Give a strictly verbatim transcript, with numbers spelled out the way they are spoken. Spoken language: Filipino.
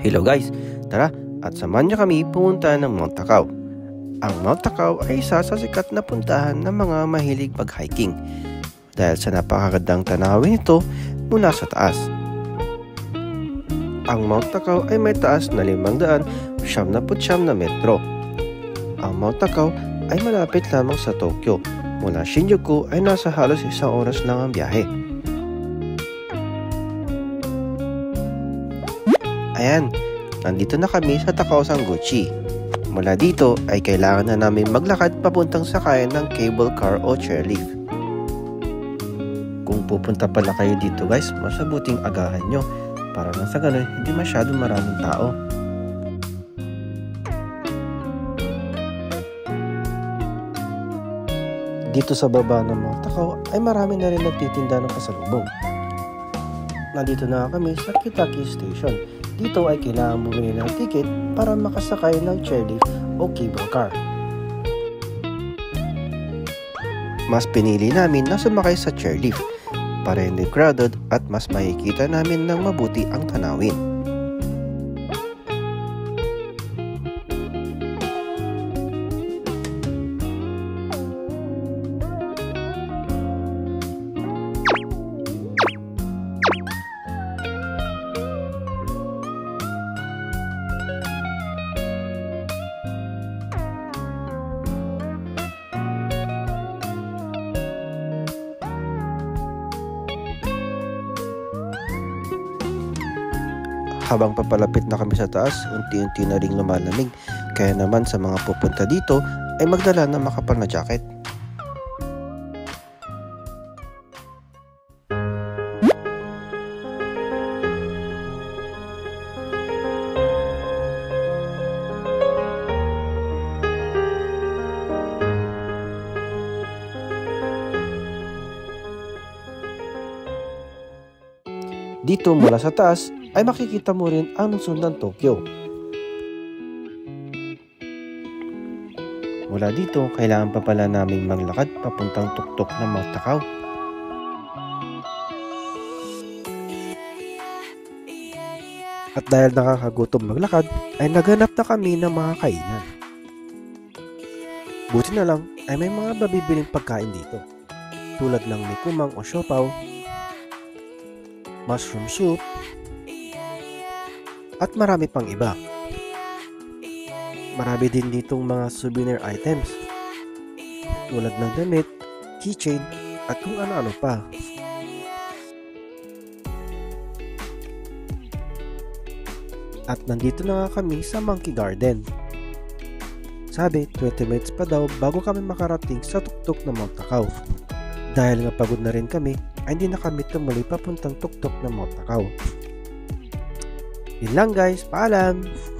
Hello guys, tara at samahan niyo kami pumunta ng Mount Takao. Ang Mount Takao ay isa sa sikat na puntahan ng mga mahilig mag-hiking dahil sa napakagandang tanawin nito mula sa taas. Ang Mount Takao ay may taas na limang daan siyam na siyam na metro. Ang Mount Takao ay malapit lamang sa Tokyo. Mula Shinjuku ay nasa halos isang oras lang ang biyahe. Ayan, nandito na kami sa Takao Sanguchi. Mula dito ay kailangan na namin maglakad papuntang sakayan ng cable car o chairlift. Kung pupunta pala kayo dito guys, mas mabuting agahan nyo para nang sa ganun hindi masyadong maraming tao. Dito sa baba ng Mount Takao ay marami na rin nagtitinda ng pasalubong. Nandito na kami sa Kitaki Station. Dito ay kailangan bumili ng ticket para makasakay ng chairlift o cable car. Mas pinili namin na sumakay sa chairlift para hindi crowded at mas makikita namin ng mabuti ang tanawin. Habang papalapit na kami sa taas, unti-unti na ring lumalamig. Kaya naman sa mga pupunta dito ay magdala ng makapal na jacket. Dito mula sa taas ay makikita mo rin ang lungsod ng Tokyo. Mula dito, kailangan pa pala naming maglakad papuntang tuktok ng Mount Takao. At dahil nakakagutom maglakad, ay naghanap na kami ng mga kainan. Buti na lang ay may mga mabibiling pagkain dito, tulad ng nikumang o siopaw, mushroom soup, at marami pang iba. Marami din ditong mga souvenir items tulad ng damit, keychain, at kung ano-ano pa. At nandito na nga kami sa Monkey Garden. Sabi, twenty minutes pa daw bago kami makarating sa tuktok ng Mount Takao. Dahil nga pagod na rin kami, ay hindi na kami tumuloy papuntang tuktok ng Mount Takao. Yun lang guys, paalam!